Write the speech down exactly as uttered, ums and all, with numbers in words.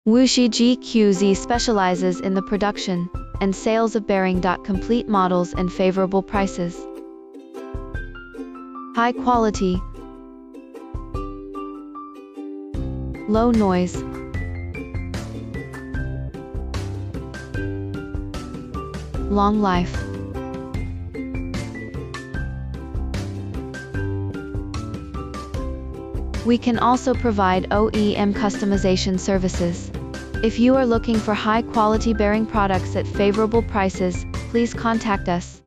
Wuxi G Q Z specializes in the production and sales of bearing. Complete models and favorable prices. High quality, low noise, long life. We can also provide O E M customization services. If you are looking for high-quality bearing products at favorable prices, please contact us.